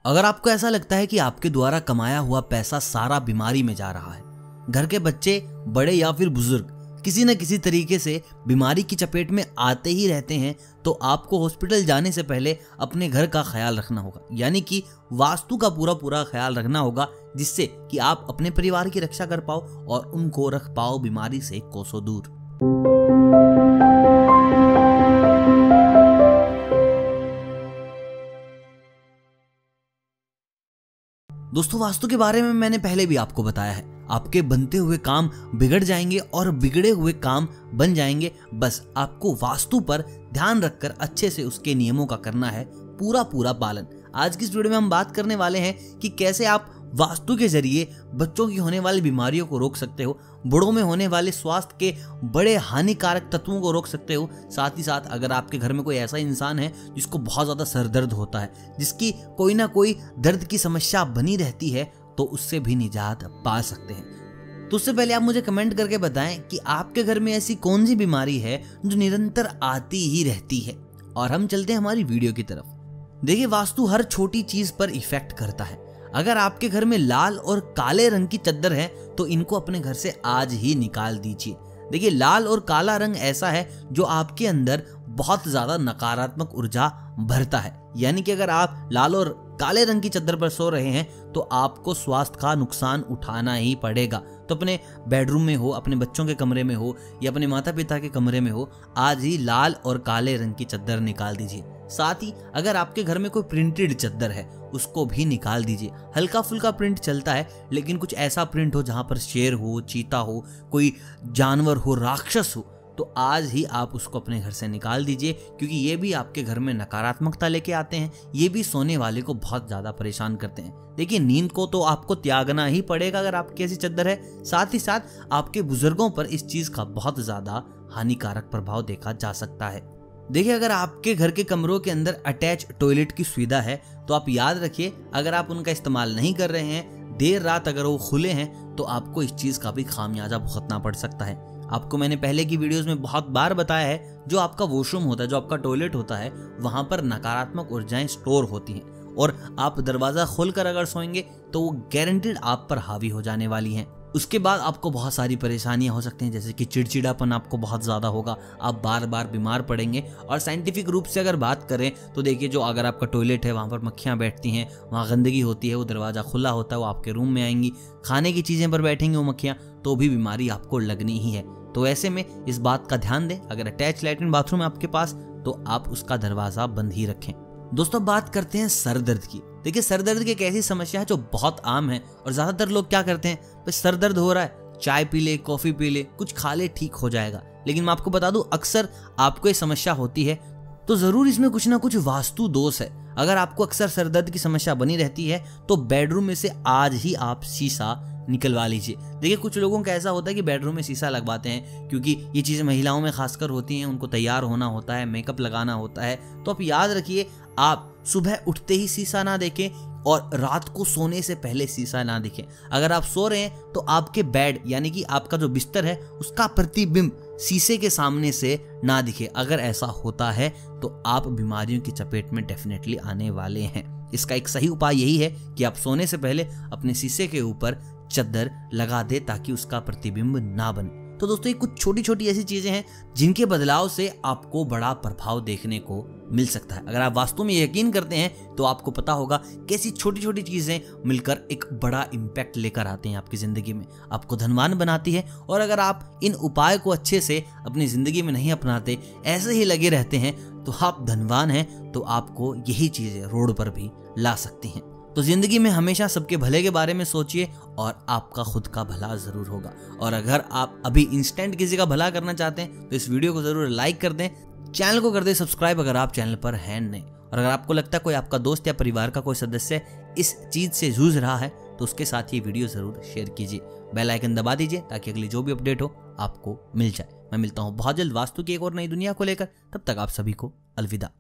अगर आपको ऐसा लगता है कि आपके द्वारा कमाया हुआ पैसा सारा बीमारी में जा रहा है, घर के बच्चे, बड़े या फिर बुजुर्ग किसी न किसी तरीके से बीमारी की चपेट में आते ही रहते हैं, तो आपको हॉस्पिटल जाने से पहले अपने घर का ख्याल रखना होगा, यानी कि वास्तु का पूरा ख्याल रखना होगा, जिससे कि आप अपने परिवार की रक्षा कर पाओ और उनको रख पाओ बीमारी से कोसों दूर। दोस्तों, वास्तु के बारे में मैंने पहले भी आपको बताया है, आपके बनते हुए काम बिगड़ जाएंगे और बिगड़े हुए काम बन जाएंगे। बस आपको वास्तु पर ध्यान रखकर अच्छे से उसके नियमों का करना है पूरा पालन। आज की इस वीडियो में हम बात करने वाले हैं कि कैसे आप वास्तु के जरिए बच्चों की होने वाली बीमारियों को रोक सकते हो, बूढ़ों में होने वाले स्वास्थ्य के बड़े हानिकारक तत्वों को रोक सकते हो। साथ ही साथ अगर आपके घर में कोई ऐसा इंसान है जिसको बहुत ज्यादा सर दर्द होता है, जिसकी कोई ना कोई दर्द की समस्या बनी रहती है, तो उससे भी निजात पा सकते हैं। तो उससे पहले आप मुझे कमेंट करके बताएं कि आपके घर में ऐसी कौन सी बीमारी है जो निरंतर आती ही रहती है। और हम चलते हैं हमारी वीडियो की तरफ। देखिए, वास्तु हर छोटी चीज पर इफेक्ट करता है। अगर आपके घर में लाल और काले रंग की चद्दर है तो इनको अपने घर से आज ही निकाल दीजिए। देखिए, लाल और काला रंग ऐसा है जो आपके अंदर बहुत ज्यादा नकारात्मक ऊर्जा भरता है, यानी कि अगर आप लाल और काले रंग की चद्दर पर सो रहे हैं तो आपको स्वास्थ्य का नुकसान उठाना ही पड़ेगा। तो अपने बेडरूम में हो, अपने बच्चों के कमरे में हो या अपने माता पिता के कमरे में हो, आज ही लाल और काले रंग की चद्दर निकाल दीजिए। साथ ही अगर आपके घर में कोई प्रिंटेड चद्दर है उसको भी निकाल दीजिए। हल्का फुल्का प्रिंट चलता है, लेकिन कुछ ऐसा प्रिंट हो जहां पर शेर हो, चीता हो, कोई जानवर हो, राक्षस हो, तो आज ही आप उसको अपने घर से निकाल दीजिए, क्योंकि ये भी आपके घर में नकारात्मकता लेके आते हैं। ये भी सोने वाले को बहुत ज्यादा परेशान करते हैं। देखिए, नींद को तो आपको त्यागना ही पड़ेगा अगर आपकी ऐसी चद्दर है। साथ ही साथ आपके बुजुर्गों पर इस चीज का बहुत ज्यादा हानिकारक प्रभाव देखा जा सकता है। देखिए, अगर आपके घर के कमरों के अंदर अटैच टॉयलेट की सुविधा है तो आप याद रखिए, अगर आप उनका इस्तेमाल नहीं कर रहे हैं, देर रात अगर वो खुले हैं, तो आपको इस चीज का भी खामियाजा भुगतना पड़ सकता है। आपको मैंने पहले की वीडियोस में बहुत बार बताया है, जो आपका वॉशरूम होता है, जो आपका टॉयलेट होता है, वहां पर नकारात्मक ऊर्जाएं स्टोर होती हैं और आप दरवाजा खोलकर अगर सोएंगे तो वो गारंटीड आप पर हावी हो जाने वाली हैं। उसके बाद आपको बहुत सारी परेशानियां हो सकती हैं, जैसे कि चिड़चिड़ापन आपको बहुत ज़्यादा होगा, आप बार बार बीमार पड़ेंगे। और साइंटिफिक रूप से अगर बात करें तो देखिए, जो अगर आपका टॉयलेट है वहाँ पर मक्खियाँ बैठती हैं, वहाँ गंदगी होती है, वो दरवाज़ा खुला होता है, वो आपके रूम में आएंगी, खाने की चीज़ें पर बैठेंगी वो मक्खियाँ, तो भी बीमारी आपको लगनी ही है। तो ऐसे में इस बात का ध्यान दें, अगर अटैच लैट्रिन बाथरूम है आपके पास तो आप उसका दरवाज़ा बंद ही रखें। दोस्तों, बात करते हैं सर दर्द की। देखिए, सर दर्द एक ऐसी समस्या है जो बहुत आम है और ज्यादातर लोग क्या करते हैं, बस सर दर्द हो रहा है, चाय पी ले, कॉफी पी ले, कुछ खा ले, ठीक हो जाएगा। लेकिन मैं आपको बता दूं, अक्सर आपको ये समस्या होती है तो जरूर इसमें कुछ ना कुछ वास्तु दोष है। अगर आपको अक्सर सर दर्द की समस्या बनी रहती है तो बेडरूम में से आज ही आप शीशा निकलवा लीजिए। देखिए, कुछ लोगों का ऐसा होता है कि बेडरूम में शीशा लगवाते हैं, क्योंकि ये चीज़ें महिलाओं में खासकर होती हैं, उनको तैयार होना होता है, मेकअप लगाना होता है। तो आप याद रखिए, आप सुबह उठते ही शीशा ना देखें और रात को सोने से पहले शीशा ना देखें। अगर आप सो रहे हैं तो आपके बेड, यानी कि आपका जो बिस्तर है, उसका प्रतिबिंब शीशे के सामने से ना दिखे। अगर ऐसा होता है तो आप बीमारियों की चपेट में डेफिनेटली आने वाले हैं। इसका एक सही उपाय यही है कि आप सोने से पहले अपने शीशे के ऊपर चद्दर लगा दे, ताकि उसका प्रतिबिंब ना बने। तो दोस्तों, ये कुछ छोटी छोटी ऐसी चीजें हैं जिनके बदलाव से आपको बड़ा प्रभाव देखने को मिल सकता है। अगर आप वास्तव में यकीन करते हैं तो आपको पता होगा कैसी छोटी छोटी चीजें मिलकर एक बड़ा इम्पैक्ट लेकर आते हैं आपकी जिंदगी में, आपको धनवान बनाती है। और अगर आप इन उपाय को अच्छे से अपनी जिंदगी में नहीं अपनाते, ऐसे ही लगे रहते हैं, तो आप धनवान हैं, तो आपको यही चीजें रोड पर भी ला सकती हैं। तो जिंदगी में हमेशा सबके भले के बारे में सोचिए और आपका खुद का भला जरूर होगा। और अगर आप अभी इंस्टेंट किसी का भला करना चाहते हैं तो इस वीडियो को जरूर लाइक कर दें, चैनल को कर दें सब्सक्राइब अगर आप चैनल पर हैं नहीं। और अगर आपको लगता है कोई आपका दोस्त या परिवार का कोई सदस्य इस चीज से जूझ रहा है तो उसके साथ ये वीडियो जरूर शेयर कीजिए। बेल आइकन दबा दीजिए ताकि अगली जो भी अपडेट हो आपको मिल जाए। मैं मिलता हूँ बहुत जल्द वास्तु की एक और नई दुनिया को लेकर। तब तक आप सभी को अलविदा।